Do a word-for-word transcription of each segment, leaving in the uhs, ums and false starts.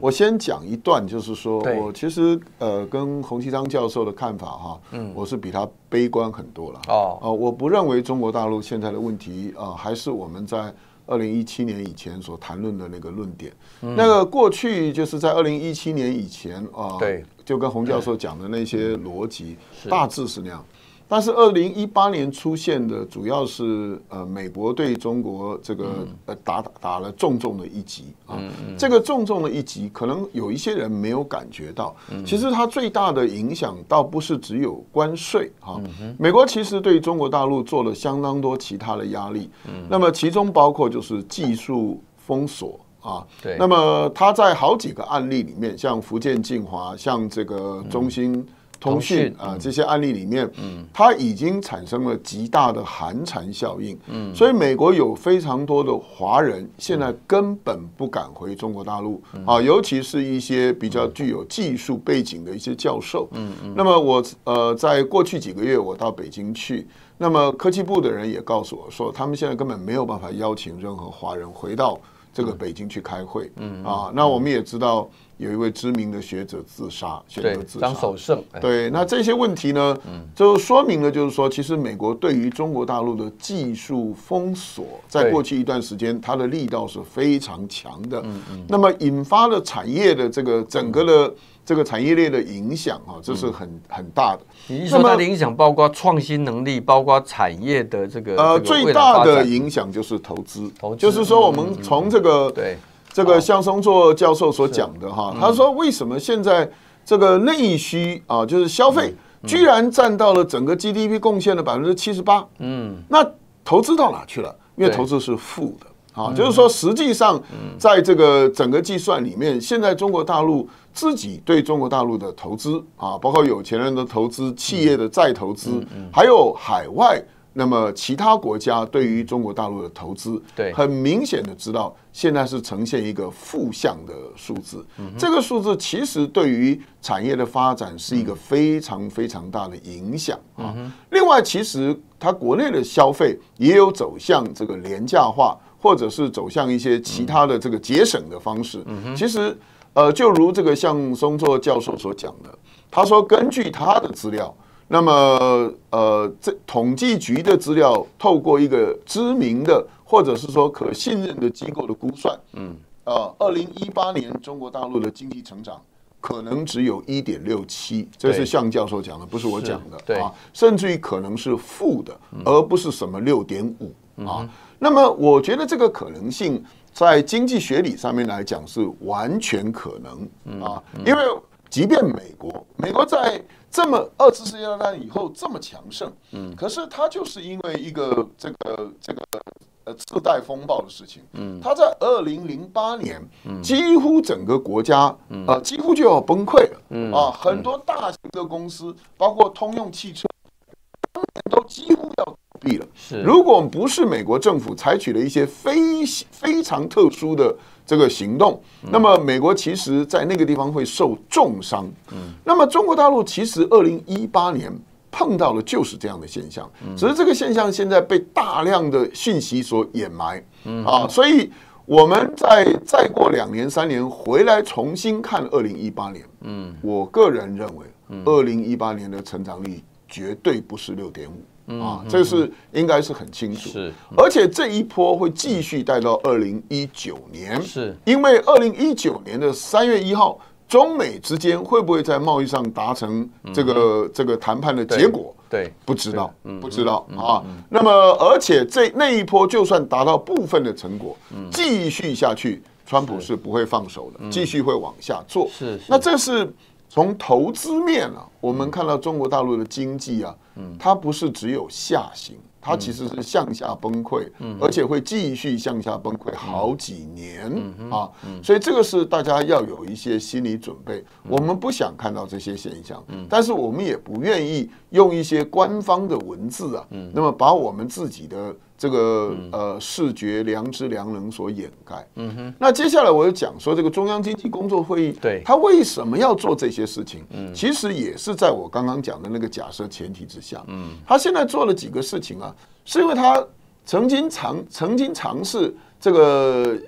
我先讲一段，就是说我其实呃跟洪其昌教授的看法哈，嗯，我是比他悲观很多了。哦，呃，我不认为中国大陆现在的问题啊、呃，还是我们在二零一七年以前所谈论的那个论点。嗯、那个过去就是在二零一七年以前啊，呃、对，就跟洪教授讲的那些逻辑，大致是那样。但是二零一八年出现的主要是呃美国对中国这个呃打打了重重的一击啊，这个重重的一击可能有一些人没有感觉到，其实它最大的影响倒不是只有关税啊，美国其实对中国大陆做了相当多其他的压力，那么其中包括就是技术封锁。啊，对，那么他在好几个案例里面，像福建晋华，像这个中兴通讯啊这些案例里面，嗯，它已经产生了极大的寒蝉效应，嗯，所以美国有非常多的华人现在根本不敢回中国大陆啊，尤其是一些比较具有技术背景的一些教授，嗯嗯，那么我呃在过去几个月我到北京去。那么科技部的人也告诉我说，他们现在根本没有办法邀请任何华人回到这个北京去开会，嗯啊，那我们也知道有一位知名的学者自杀，选择自杀， 张守胜， 对，那这些问题呢，就说明了就是说，其实美国对于中国大陆的技术封锁，在过去一段时间，它的力道是非常强的，嗯嗯，那么引发了产业的这个整个的。这个产业链的影响啊，这是很很大的。 你说它的影响包括创新能力，包括产业的这个呃最大的影响就是投资，就是说我们从这个对这个向松作教授所讲的哈，他说为什么现在这个内需啊，就是消费居然占到了整个 G D P 贡献的百分之七十八，嗯，那投资到哪去了？因为投资是负的。啊，就是说，实际上，在这个整个计算里面，现在中国大陆自己对中国大陆的投资啊，包括有钱人的投资、企业的再投资，还有海外那么其他国家对于中国大陆的投资，对，很明显的知道现在是呈现一个负向的数字。这个数字其实对于产业的发展是一个非常非常大的影响啊。另外，其实它国内的消费也有走向这个廉价化。或者是走向一些其他的这个节省的方式，其实，呃，就如这个向松作教授所讲的，他说根据他的资料，那么呃，这统计局的资料，透过一个知名的或者是说可信任的机构的估算，嗯，呃，二零一八年中国大陆的经济成长可能只有一点六七，这是向教授讲的，不是我讲的，对啊，甚至于可能是负的，而不是什么六点五啊。那么，我觉得这个可能性在经济学理上面来讲是完全可能啊，因为即便美国，美国在这么二次世界大战以后这么强盛，嗯，可是它就是因为一个这个这个呃次贷风暴的事情，嗯，它在二零零八年，几乎整个国家呃几乎就要崩溃了，嗯啊，很多大型的公司，包括通用汽车，当年都几乎要。如果不是美国政府采取了一些非非常特殊的这个行动，那么美国其实在那个地方会受重伤。嗯，那么中国大陆其实二零一八年碰到的就是这样的现象，只是这个现象现在被大量的讯息所掩埋。嗯啊，所以我们在再过两年三年回来重新看二零一八年，嗯，我个人认为二零一八年的成长率绝对不是六点五。啊，这是应该是很清楚，是，而且这一波会继续带到二零一九年，是因为二零一九年的三月一号，中美之间会不会在贸易上达成这个这个谈判的结果？对，不知道，不知道啊。那么，而且这那一波就算达到部分的成果，继续下去，川普是不会放手的，继续会往下做。是，那这是。从投资面啊，我们看到中国大陆的经济啊，它不是只有下行，它其实是向下崩溃，而且会继续向下崩溃好几年啊，所以这个是大家要有一些心理准备。我们不想看到这些现象，但是我们也不愿意用一些官方的文字啊，那么把我们自己的这个呃视觉良知良能所掩盖。嗯哼。那接下来我就讲说，这个中央经济工作会议，对，他为什么要做这些事情？嗯，其实也是在我刚刚讲的那个假设前提之下。嗯，他现在做了几个事情啊，是因为他曾经尝曾经尝试这个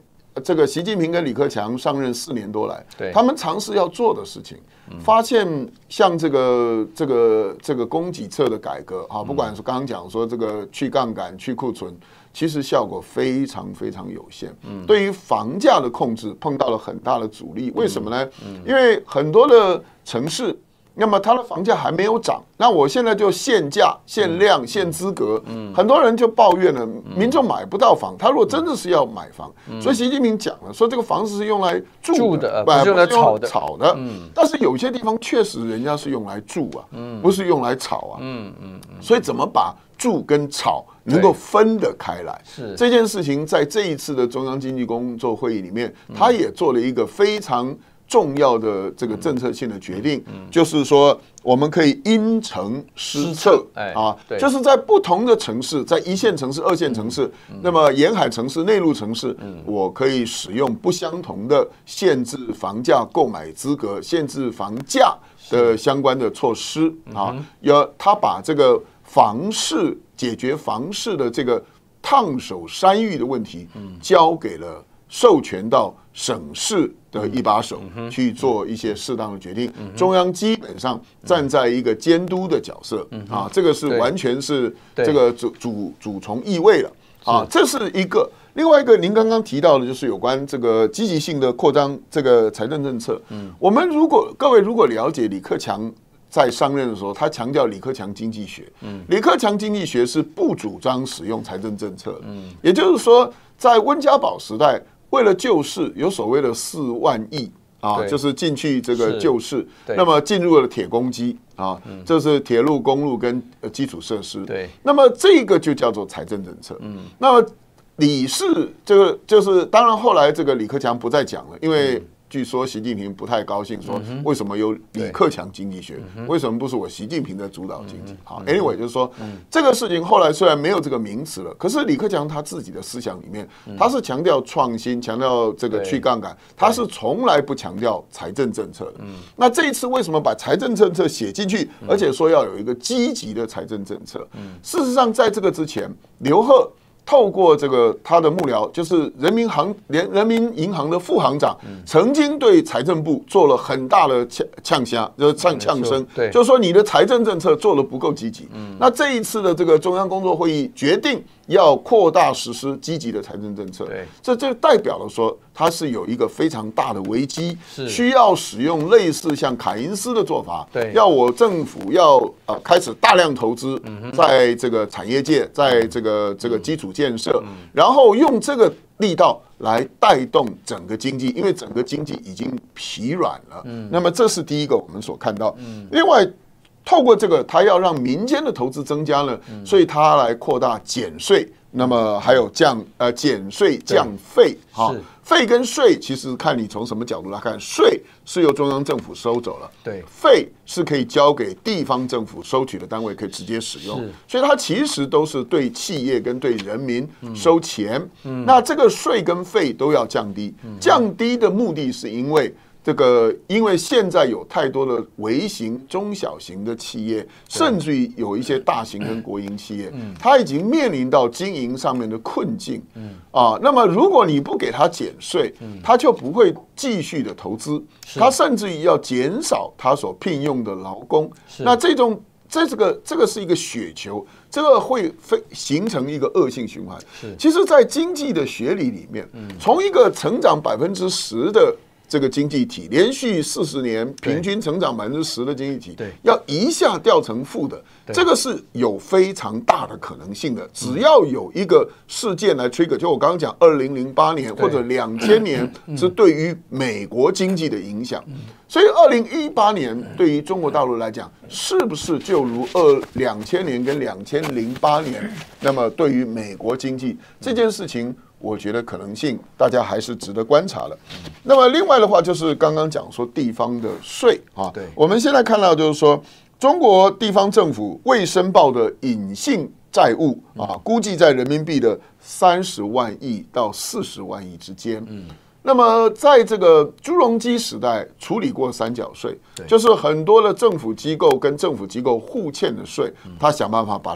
这个习近平跟李克强上任四年多来， 对， 他们尝试要做的事情，发现像这个这个这个供给侧的改革啊，不管是刚刚讲说这个去杠杆、去库存，其实效果非常非常有限。嗯，对于房价的控制碰到了很大的阻力，为什么呢？嗯，因为很多的城市。那么它的房价还没有涨，那我现在就限价、限量、限资格，嗯，很多人就抱怨了，民众买不到房。他如果真的是要买房，所以习近平讲了，说这个房子是用来住的， 不是用来炒的。 炒的，嗯，但是有些地方确实人家是用来住啊，嗯，不是用来炒啊，嗯嗯嗯。所以怎么把住跟炒能够分得开来？是这件事情，在这一次的中央经济工作会议里面，他也做了一个非常重要的这个政策性的决定，嗯、就是说我们可以因城施策，哎、啊，就是在不同的城市，在一线城市、二线城市，嗯、那么沿海城市、内陆城市，嗯、我可以使用不相同的限制房价购买资格、限制房价的相关的措施啊。要他把这个房市解决房市的这个烫手山芋的问题，嗯、交给了授权到省市的一把手去做一些适当的决定，中央基本上站在一个监督的角色啊，这个是完全是这个主主主从意味了啊，这是一个。另外一个，您刚刚提到的就是有关这个积极性的扩张这个财政政策。嗯，我们如果各位如果了解李克强在上任的时候，他强调李克强经济学。嗯，李克强经济学是不主张使用财政政策。嗯，也就是说，在温家宝时代。为了救市，有所谓的四万亿啊，就是进去这个救市，那么进入了铁公鸡啊，嗯、这是铁路、公路跟基础设施。对，那么这个就叫做财政政策。嗯，那么李氏这个就是，当然后来这个李克强不再讲了，因为。据说习近平不太高兴，说为什么有李克强经济学，为什么不是我习近平在主导经济？好 ，anyway 就是说这个事情后来虽然没有这个名词了，可是李克强他自己的思想里面，他是强调创新，强调这个去杠杆，他是从来不强调财政政策的。那这一次为什么把财政政策写进去，而且说要有一个积极的财政政策？事实上，在这个之前，刘鹤。透过这个他的幕僚，就是人民行联人民银行的副行长，曾经对财政部做了很大的呛呛虾，就是呛呛声，就是说你的财政政策做得不够积极。那这一次的这个中央工作会议决定要扩大实施积极的财政政策，这就代表了说它是有一个非常大的危机，需要使用类似像凯因斯的做法，要我政府要呃开始大量投资在这个产业界，在这个这个基础建设，然后用这个力道来带动整个经济，因为整个经济已经疲软了。那么这是第一个我们所看到。另外，透过这个，他要让民间的投资增加了，所以他来扩大减税，那么还有降呃减税降费哈。费跟税其实看你从什么角度来看，税是由中央政府收走了，对，费是可以交给地方政府收取的单位可以直接使用，所以它其实都是对企业跟对人民收钱。嗯、那这个税跟费都要降低，嗯、降低的目的是因为。这个，因为现在有太多的微型、中小型的企业，甚至于有一些大型跟国营企业，它已经面临到经营上面的困境。啊，那么如果你不给它减税，它就不会继续的投资，它甚至于要减少它所聘用的劳工。那这种，这这个这个是一个雪球，这个会非形成一个恶性循环。其实，在经济的学理里面，从一个成长百分之十的这个经济体连续四十年平均成长百分之十的经济体，要一下掉成负的，这个是有非常大的可能性的。只要有一个事件来 trigger， 就我刚刚讲，二零零八年或者两千年是对于美国经济的影响。所以，二零一八年对于中国大陆来讲，是不是就如二两千年跟两千零八年，那么对于美国经济这件事情？我觉得可能性大家还是值得观察的。那么另外的话，就是刚刚讲说地方的税啊，对，我们现在看到就是说，中国地方政府未申报的隐性债务啊，估计在人民币的三十万亿到四十万亿之间。嗯，那么在这个朱镕基时代处理过三角税，就是很多的政府机构跟政府机构互欠的税，他想办法把它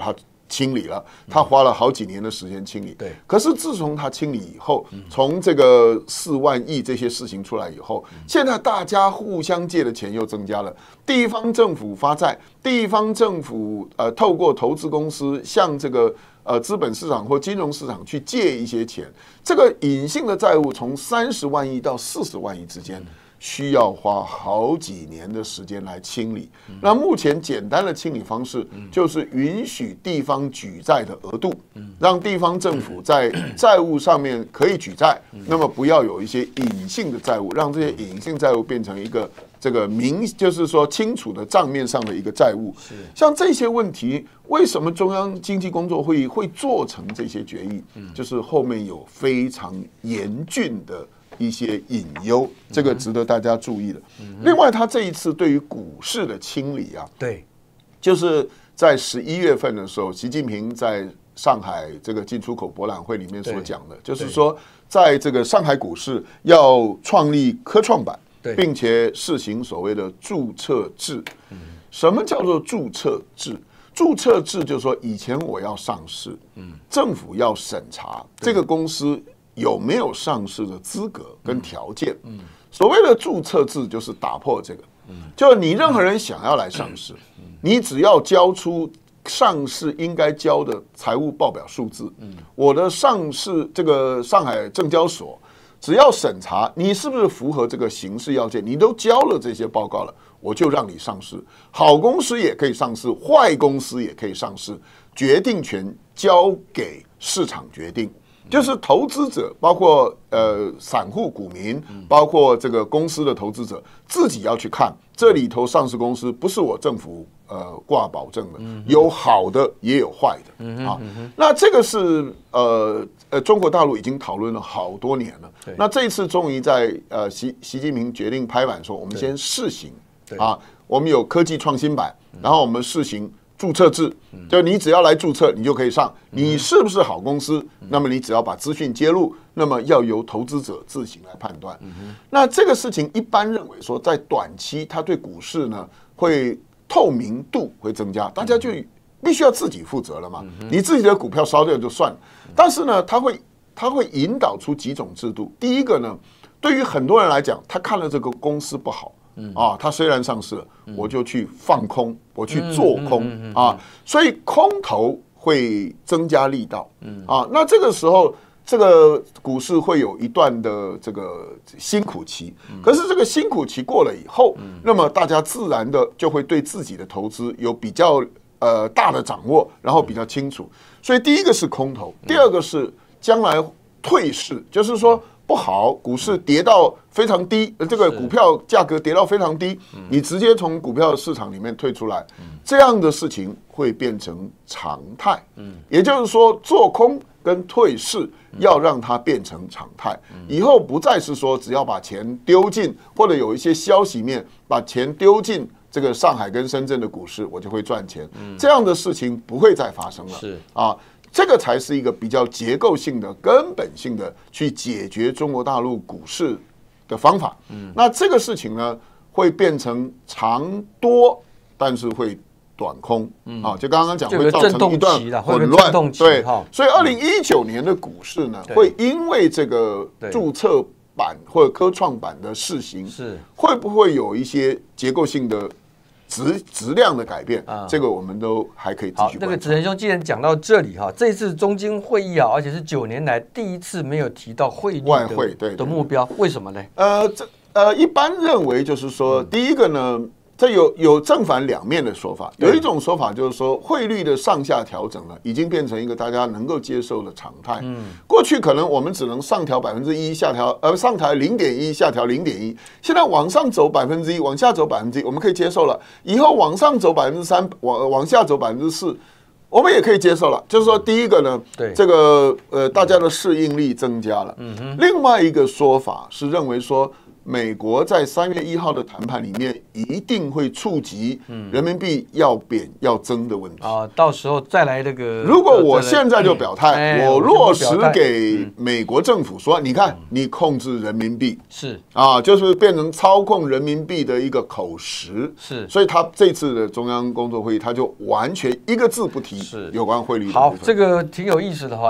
清理了，他花了好几年的时间清理。 对， 可是自从他清理以后，从这个四万亿这些事情出来以后，现在大家互相借的钱又增加了，地方政府发债，地方政府呃透过投资公司向这个呃资本市场或金融市场去借一些钱，这个隐性的债务从三十万亿到四十万亿之间。需要花好几年的时间来清理。那目前简单的清理方式就是允许地方举债的额度，让地方政府在债务上面可以举债，那么不要有一些隐性的债务，让这些隐性债务变成一个这个明，就是说清楚的账面上的一个债务。像这些问题，为什么中央经济工作会议会做成这些决议？就是后面有非常严峻的一些隐忧，这个值得大家注意的。另外，他这一次对于股市的清理啊， 对， 就是在十一月份的时候，习近平在上海这个进出口博览会里面所讲的，就是说，在这个上海股市要创立科创板，并且试行所谓的注册制。什么叫做注册制？注册制就是说，以前我要上市，政府要审查这个公司有没有上市的资格跟条件。所谓的注册制就是打破这个，就你任何人想要来上市，你只要交出上市应该交的财务报表数字。我的上市这个上海证交所只要审查你是不是符合这个形式要件，你都交了这些报告了，我就让你上市。好公司也可以上市，坏公司也可以上市，决定权交给市场决定。就是投资者，包括呃散户股民，包括这个公司的投资者，自己要去看这里头上市公司不是我政府呃挂保证的，有好的也有坏的啊。那这个是呃呃中国大陆已经讨论了好多年了。那这一次终于在呃习习近平决定拍板说，我们先试行啊，我们有科技创新版，然后我们试行注册制，就你只要来注册，你就可以上。你是不是好公司？那么你只要把资讯揭露，那么要由投资者自行来判断。那这个事情一般认为说，在短期它对股市呢会透明度会增加，大家就必须要自己负责了嘛。你自己的股票烧掉就算了，但是呢，它会它会引导出几种制度。第一个呢，对于很多人来讲，他看了这个公司不好。啊，它虽然上市了，我就去放空，我去做空啊，所以空头会增加力道啊。那这个时候，这个股市会有一段的这个辛苦期。可是这个辛苦期过了以后，那么大家自然的就会对自己的投资有比较呃大的掌握，然后比较清楚。所以第一个是空头，第二个是将来退市，就是说。不好，股市跌到非常低，这个股票价格跌到非常低，你直接从股票市场里面退出来，这样的事情会变成常态。也就是说，做空跟退市要让它变成常态，以后不再是说只要把钱丢进，或者有一些消息面把钱丢进这个上海跟深圳的股市，我就会赚钱。这样的事情不会再发生了。是啊。这个才是一个比较结构性的、根本性的去解决中国大陆股市的方法。嗯，那这个事情呢，会变成长多，但是会短空。嗯啊，就刚刚讲会造成一段混乱。对，所以二零一九年的股市呢，会因为这个注册版或者科创板的试行，是会不会有一些结构性的？质质量的改变，这个我们都还可以继续。好， 那个子仁兄，既然讲到这里哈，这次中经会议啊，而且是九年来第一次没有提到汇率外汇对的目标，为什么呢？ 呃，这呃，一般认为就是说，第一个呢。这有有正反两面的说法，有一种说法就是说汇率的上下调整呢，已经变成一个大家能够接受的常态。嗯，过去可能我们只能上调百分之一，下调呃上调零点一，下调零点一，现在往上走百分之一，往下走百分之一，我们可以接受了。以后往上走百分之三，往往下走百分之四，我们也可以接受了。就是说，第一个呢，对这个呃大家的适应力增加了。嗯哼。另外一个说法是认为说。 美国在三月一号的谈判里面一定会触及人民币要贬要增的问题啊。到时候再来那个， 如果我现在就表态，我落实给美国政府说，你看你控制人民币是啊，就是变成操控人民币的一个口实是， 所以他这次的中央工作会议他就完全一个字不提有关汇率的部分。 好，这个挺有意思的哈。